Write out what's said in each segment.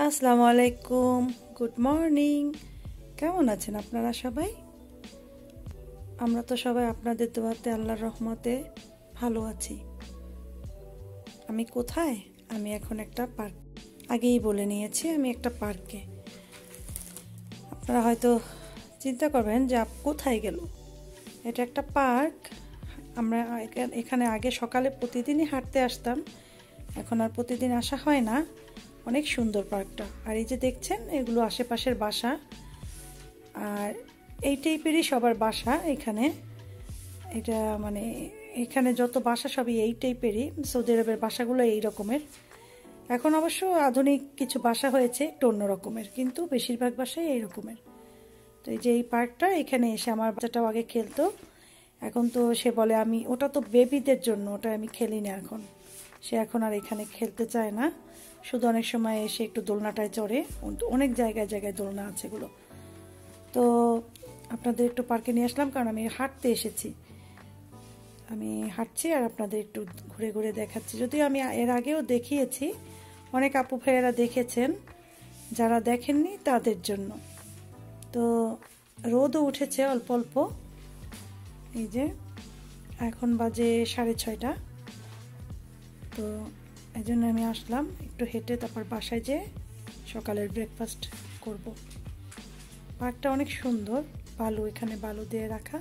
আসসালামু আলাইকুম, good morning. কেমন আছেন আপনারা সবাই? আমরা তো সবাই আপনাদের দোয়াতে আল্লাহর রহমতে ভালো আছি। আমি কোথায়? আমি এখন একটা পার্ক, আগেই বলে নিয়েছি আমি একটা পার্কে। আপনারা হয়তো চিন্তা করবেন যে কোথায় গেল। এটা একটা পার্ক। আমরা এখানে আগে সকালে প্রতিদিনই হাঁটতে আসতাম, এখন আর প্রতিদিন আসা হয় না। অনেক সুন্দর পার্কটা। আর এই যে দেখছেন, এগুলো আশেপাশের বাসা, আর এই টাইপেরই সবার বাসা এখানে। এটা মানে এখানে যত বাসা সবই এই টাইপেরই। সৌদি আরবের বাসাগুলো এই রকমের। এখন অবশ্য আধুনিক কিছু বাসা হয়েছে একটু অন্য রকমের, কিন্তু বেশিরভাগ বাসাই এই রকমের। তো এই যে এই পার্কটা, এখানে এসে আমার বাচ্চাটাও আগে খেলতো, এখন তো সে বলে আমি ওটা তো বেবিদের জন্য, ওটা আমি খেলি না এখন। সে এখন আর এখানে খেলতে চায় না, শুধু অনেক সময় এসে একটু দোলনাটায় চড়ে। অনেক জায়গায় জায়গায় দোলনা আছে এগুলো। তো আপনাদের একটু পার্কে নিয়ে আসলাম, কারণ আমি হাঁটতে এসেছি। আমি হাঁটছি আর আপনাদের একটু ঘুরে ঘুরে দেখাচ্ছি। যদিও আমি এর আগেও দেখিয়েছি, অনেক আপু ভাইয়েরা দেখেছেন, যারা দেখেননি তাদের জন্য। তো রোদও উঠেছে অল্প অল্প। এই যে এখন বাজে 6:30। তো এই জন্য আমি আসলাম একটু হেঁটে, তারপর বাসায় যেয়ে সকালের ব্রেকফাস্ট করব। পার্কটা অনেক সুন্দর, বালু, এখানে বালু দিয়ে রাখা।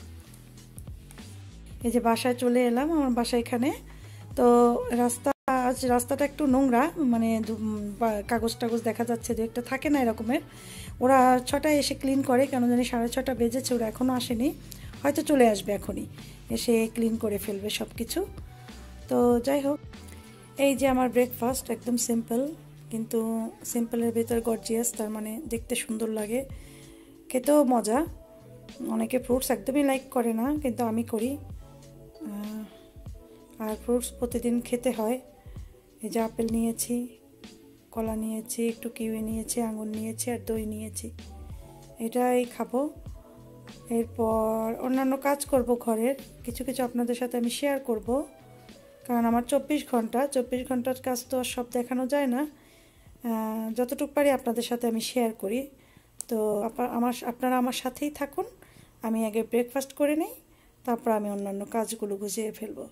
এই যে বাসায় চলে এলাম, আমার বাসা এখানে। তো রাস্তাটা একটু নোংরা, মানে কাগজ টাগজ দেখা যাচ্ছে, যে একটা থাকে না এরকমের। ওরা 6টায় এসে ক্লিন করে, কেন জানি 6:30 বেজেছে, ওরা এখনও আসেনি, হয়তো চলে আসবে এখনই, এসে ক্লিন করে ফেলবে সব কিছু। তো যাই হোক, এই যে আমার ব্রেকফাস্ট একদম সিম্পল, কিন্তু সিম্পলের ভেতর গর্জিয়াস, তার মানে দেখতে সুন্দর লাগে, খেতেও মজা। অনেকে ফ্রুটস একদমই লাইক করে না, কিন্তু আমি করি। আর ফ্রুটস প্রতিদিন খেতে হয়। এই যে আপেল নিয়েছি, কলা নিয়েছি, একটু কিউই নিয়েছি, আঙুর নিয়েছি, আর দই নিয়েছি। এটাই খাবো। এরপর অন্যান্য কাজ করব ঘরের, কিছু কিছু আপনাদের সাথে আমি শেয়ার করব, কারণ আমার 24 ঘন্টার কাজ তো সব দেখানো যায় না। যতটুকু পারি আপনাদের সাথে আমি শেয়ার করি। তো আপনারা আমার সাথেই থাকুন। আমি আগে ব্রেকফাস্ট করে নিই, তারপর আমি অন্যান্য কাজগুলো গুছিয়ে ফেলবো।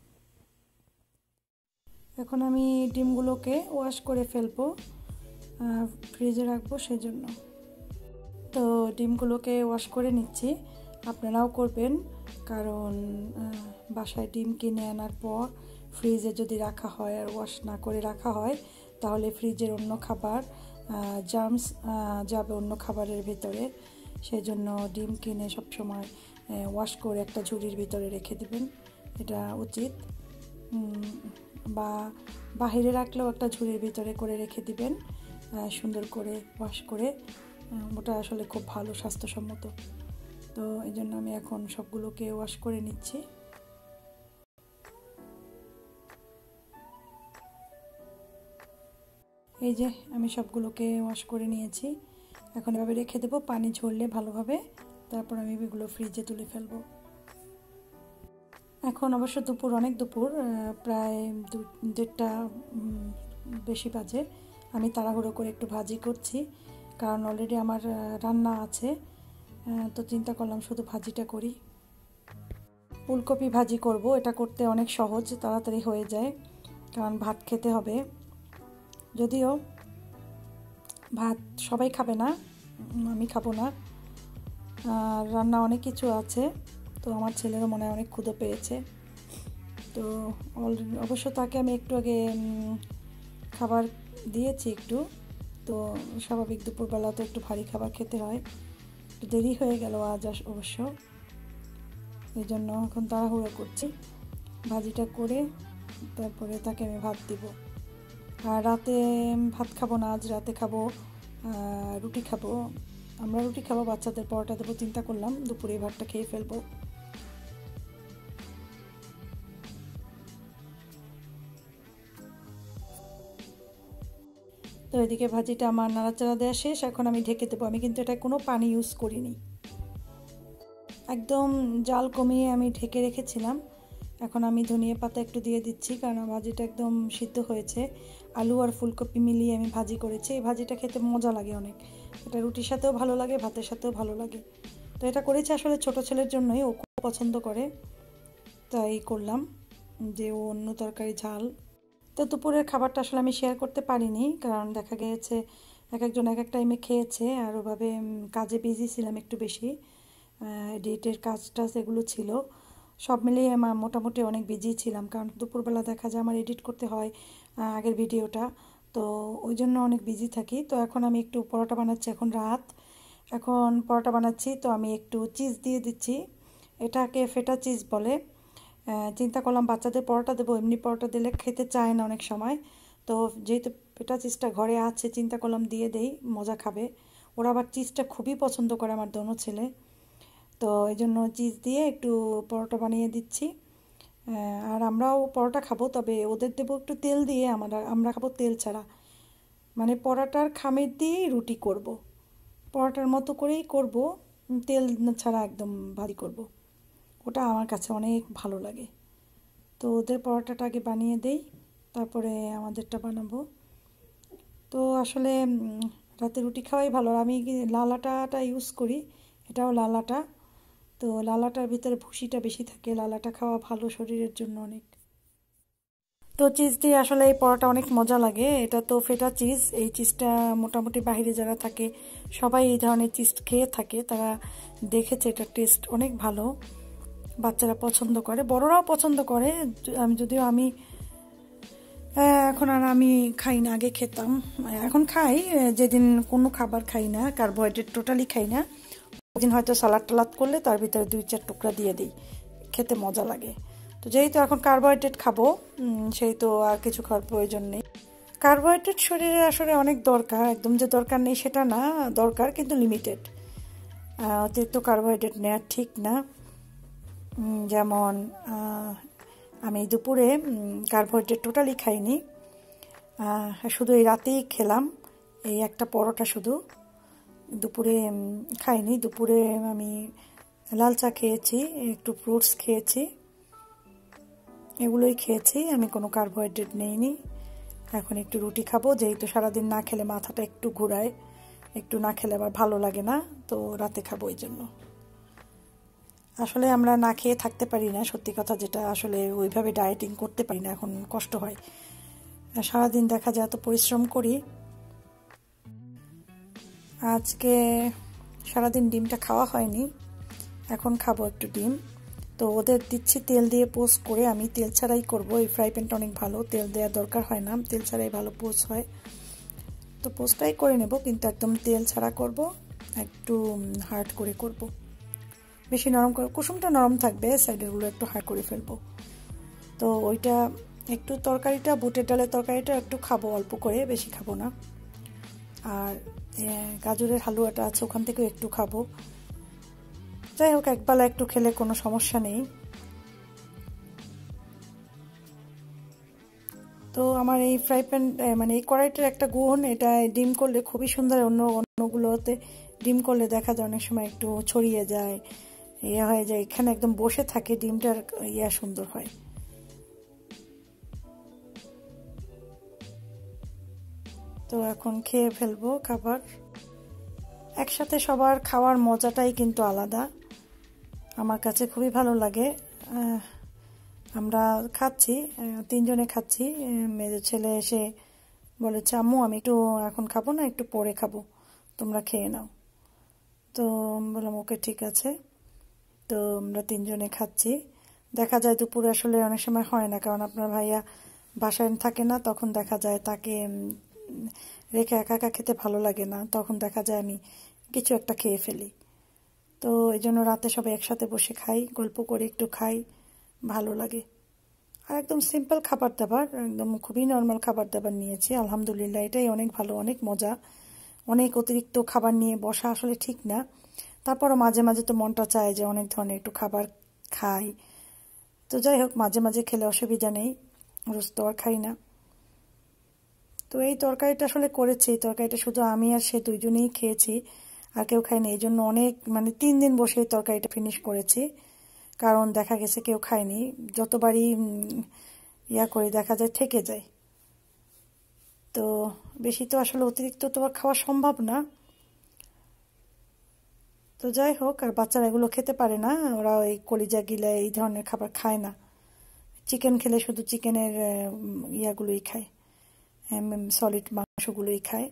এখন আমি ডিমগুলোকে ওয়াশ করে ফেলবো, ফ্রিজে রাখবো সেই জন্য। তো ডিমগুলোকে ওয়াশ করে নিচ্ছি, আপনারাও করবেন, কারণ বাসায় ডিম কিনে আনার পর ফ্রিজে যদি রাখা হয় আর ওয়াশ না করে রাখা হয়, তাহলে ফ্রিজের অন্য খাবার জার্মস যাবে অন্য খাবারের ভিতরে। সেই জন্য ডিম কিনে সবসময় ওয়াশ করে একটা ঝুড়ির ভিতরে রেখে দিবেন, এটা উচিত। বা বাহিরে রাখলেও একটা ঝুড়ির ভিতরে করে রেখে দিবেন, সুন্দর করে ওয়াশ করে। ওটা আসলে খুব ভালো, স্বাস্থ্যসম্মত। তো এই জন্য আমি এখন সবগুলোকে ওয়াশ করে নিচ্ছি। এই যে আমি সবগুলোকে ওয়াশ করে নিয়েছি, এখন এভাবে রেখে দেবো পানি ঝরলে ভালোভাবে, তারপর আমি এগুলো ফ্রিজে তুলে ফেলবো। এখন অবশ্য দুপুর, অনেক দুপুর, প্রায় 1:30 বেশি বাজে। আমি তাড়াহুড়ো করে একটু ভাজি করছি, কারণ অলরেডি আমার রান্না আছে। তো চিন্তা করলাম শুধু ভাজিটা করি। ফুলকপি ভাজি করব, এটা করতে অনেক সহজ, তাড়াতাড়ি হয়ে যায়, কারণ ভাত খেতে হবে। যদিও ভাত সবাই খাবে না, আমি খাবো না। আর রান্না অনেক কিছু আছে, তো আমার ছেলেরও মনে হয় অনেক ক্ষুধা পেয়েছে। তো অবশ্য তাকে আমি একটু আগে খাবার দিয়েছি একটু। তো স্বাভাবিক দুপুরবেলা তো একটু ভারী খাবার খেতে হয়, একটু দেরি হয়ে গেল আজ অবশ্য, এই জন্য এখন তাড়াহুড়ো করছি। ভাজিটা করে তারপরে তাকে আমি ভাত দিব। আর রাতে ভাত খাবো না, আজ রাতে খাবো রুটি খাবো। আমরা রুটি খাবো, বাচ্চাদের পরোটা দেবো, চিন্তা করলাম দুপুরে ভাতটা খেয়ে ফেলবো। তো এদিকে ভাজিটা আমার নাড়াচাড়া দেওয়া শেষ, এখন আমি ঢেকে দেবো। আমি কিন্তু এটা কোনো পানি ইউজ করিনি, একদম জাল কমিয়ে আমি ঢেকে রেখেছিলাম। এখন আমি ধনিয়া পাতা একটু দিয়ে দিচ্ছি, কারণ ভাজিটা একদম সিদ্ধ হয়েছে। আলু আর ফুলকপি মিলিয়ে আমি ভাজি করেছি। এই ভাজিটা খেতে মজা লাগে অনেক, এটা রুটির সাথেও ভালো লাগে, ভাতের সাথেও ভালো লাগে। তো এটা করেছি আসলে ছোট ছেলের জন্যই, ও খুব পছন্দ করে, তাই করলাম, যে ও অন্য তরকারি ঝাল। তো দুপুরের খাবারটা আসলে আমি শেয়ার করতে পারিনি, কারণ দেখা গিয়েছে এক একজন এক এক টাইমে খেয়েছে, আর ওভাবে কাজে বিজি ছিলাম একটু বেশি, এডিটের কাজটা সেগুলো ছিল, সব মিলিয়ে আমার মোটামুটি অনেক বিজি ছিলাম, কারণ দুপুরবেলা দেখা যায় আমার এডিট করতে হয় আগের ভিডিওটা, তো ওই জন্য অনেক বিজি থাকি। তো এখন আমি একটু পরোটা বানাচ্ছি, এখন রাত, এখন পরোটা বানাচ্ছি, তো আমি একটু চিজ দিয়ে দিচ্ছি, এটাকে ফেটা চিজ বলে। চিন্তা করলাম বাচ্চাদের পরোটা দেবো, এমনি পরোটা দিলে খেতে চায় না অনেক সময়, তো যেহেতু ফেটা চিজটা ঘরে আছে চিন্তা করলাম দিয়ে দেই, মজা খাবে। ওরা আবার চিজটা খুবই পছন্দ করে আমার দোনো ছেলে, তো এই জন্য চিজ দিয়ে একটু পরোটা বানিয়ে দিচ্ছি। আর আমরাও পরোটা খাবো, তবে ওদের দেবো একটু তেল দিয়ে, আমরা খাবো তেল ছাড়া, মানে পরোটার খামির দিয়েই রুটি করব, পরোটার মতো করেই করব, তেল ছাড়া একদম ভারী করব, ওটা আমার কাছে অনেক ভালো লাগে। তো ওদের পরোটাটা আগে বানিয়ে দেই, তারপরে আমাদেরটা বানাবো। তো আসলে রাতে রুটি খাওয়াই ভালো, আর আমি লাল আটাটা ইউজ করি, এটাও লাল আটা, তো লাল আটার ভিতরে ভুসিটা বেশি থাকে, লাল আটা খাওয়া ভালো শরীরের জন্য অনেক। তো চিজ দিয়ে আসলে এই পরোটা অনেক মজা লাগে, এটা তো ফেটা চিজ, এই চিজটা মোটামুটি বাইরে যারা থাকে সবাই এই ধরনের চিজ খেয়ে থাকে, তারা দেখেছে এটা টেস্ট অনেক ভালো, বাচ্চারা পছন্দ করে, বড়রাও পছন্দ করে। যদিও আমি এখন আর আমি খাই না, আগে খেতাম, এখন খাই, যেদিন কোনো খাবার খাই না, কার্বোহাইড্রেট টোটালি খাই না, ওদিন হয়তো সালাদ টালাদ করলে তার ভিতরে 2-4 টুকরা দিয়ে দিই, খেতে মজা লাগে। তো যেহেতু এখন কার্বোহাইড্রেট খাবো, সেই তো আর কিছু খাওয়ার প্রয়োজন নেই। কার্বোহাইড্রেট শরীরে আসলে অনেক দরকার, একদম যে দরকার নেই সেটা না, দরকার কিন্তু লিমিটেড, অতিরিক্ত কার্বোহাইড্রেট নেওয়া ঠিক না। যেমন আমি দুপুরে কার্বোহাইড্রেট টোটালি খাইনি, শুধু এই রাতেই খেলাম এই একটা পরোটা, শুধু দুপুরে খাইনি। দুপুরে আমি লাল চা খেয়েছি, একটু ফ্রুটস খেয়েছি, এগুলোই খেয়েছি, আমি কোনো কার্বোহাইড্রেট নেইনি। এখন একটু রুটি খাবো, যেহেতু সারাদিন না খেলে মাথাটা একটু ঘোরায়, একটু না খেলে আবার ভালো লাগে না, তো রাতে খাবো এই জন্য। আসলে আমরা না খেয়ে থাকতে পারি না, সত্যি কথা যেটা, আসলে ওইভাবে ডায়েটিং করতে পারি না, এখন কষ্ট হয়, সারাদিন দেখা যায় এত পরিশ্রম করি। আজকে সারাদিন ডিমটা খাওয়া হয়নি, এখন খাবো একটু ডিম। তো ওদের দিচ্ছি তেল দিয়ে পোস্ট করে, আমি তেল ছাড়াই করব, এই ফ্রাই প্যানটা অনেক ভালো, তেল দেওয়ার দরকার হয় না, তেল ছাড়াই ভালো পোস্ট হয়, তো পোস্টটাই করে নেব, কিন্তু একদম তেল ছাড়া করব, একটু হার্ড করে করব, বেশি নরম করে, কুসুমটা নরম থাকবে, সাইডেরগুলো একটু হার্ড করে ফেলবো। তো ওইটা একটু তরকারিটা, বুটের ডালের তরকারিটা একটু খাবো অল্প করে, বেশি খাবো না, আর গাজরের হালুয়াটা আছে ওখান থেকেও একটু খাবো, যাই হোক একবেলা একটু খেলে কোনো সমস্যা নেই। তো আমার এই ফ্রাই প্যান, মানে এই কড়াইটার একটা গুণ, এটা ডিম করলে খুবই সুন্দর, অন্যগুলোতে ডিম করলে দেখা যায় অনেক সময় একটু ছড়িয়ে যায়, ইয়ে হয়ে যায়, এখানে একদম বসে থাকে, ডিমটার ইয়া সুন্দর হয়। তো এখন খেয়ে ফেলবো খাবার, একসাথে সবার খাওয়ার মজাটাই কিন্তু আলাদা, আমার কাছে খুবই ভালো লাগে। আমরা খাচ্ছি, 3 জনে খাচ্ছি, মেজো ছেলে এসে বলেছে আম্মু আমি একটু এখন খাবো না, একটু পরে খাবো, তোমরা খেয়ে নাও, তো বললাম ওকে ঠিক আছে। তো আমরা 3 জনে খাচ্ছি, দেখা যায় দুপুরে আসলে অনেক সময় হয় না, কারণ আপনার ভাইয়া বাসায় থাকে না, তখন দেখা যায় তাকে রেখে একা একা খেতে ভালো লাগে না, তখন দেখা যায় আমি কিছু একটা খেয়ে ফেলি, তো এই জন্য রাতে সবাই একসাথে বসে খাই, গল্প করে একটু খাই, ভালো লাগে। আর একদম সিম্পল খাবার দাবার, একদম খুবই নর্মাল খাবার দাবার নিয়েছি, আলহামদুলিল্লাহ, এটাই অনেক ভালো, অনেক মজা। অনেক অতিরিক্ত খাবার নিয়ে বসা আসলে ঠিক না, তারপরও মাঝে মাঝে তো মনটা চায় যে অনেক ধরনের একটু খাবার খাই, তো যাই হোক মাঝে মাঝে খেলে অসুবিধা নেই, রোজ তো আর খাই না। তো এই তরকারিটা আসলে করেছি, এই তরকারিটা শুধু আমি আর সে 2 জনেই খেয়েছি, আর কেউ খায়নি, এই জন্য অনেক, মানে 3 দিন বসে এই তরকারিটা ফিনিশ করেছি, কারণ দেখা গেছে কেউ খায়নি, যতবারই ইয়া করে দেখা যায় থেকে যায়। তো বেশি তো আসলে অতিরিক্ত তো আর খাওয়া সম্ভব না। তো যাই হোক, আর বাচ্চারা এগুলো খেতে পারে না, ওরা ওই কলিজা গিলা এই ধরনের খাবার খায় না। চিকেন খেলে শুধু চিকেনের ইয়াগুলোই খায়, সলিড মাংসগুলোই খায়।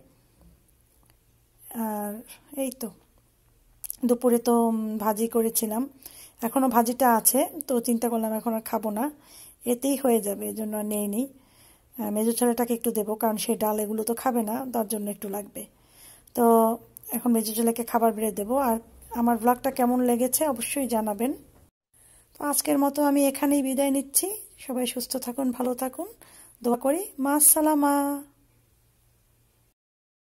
আর এই তো দুপুরে তো ভাজি করেছিলাম, এখনো ভাজিটা আছে, তো চিন্তা করলাম এখন আর খাবো না, এতেই হয়ে যাবে, এই জন্য আর নেইনি। মেজো ছেলেটাকে একটু দেবো, কারণ সে ডাল এগুলো তো খাবে না, তার জন্য একটু লাগবে। তো এখন মেজো ছেলেকে খাবার বেড়ে দেবো। আর আমার ব্লগটা কেমন লেগেছে অবশ্যই জানাবেন। তো আজকের মতো আমি এখানেই বিদায় নিচ্ছি। সবাই সুস্থ থাকুন, ভালো থাকুন, দোয়া করি। মা আসসালামা।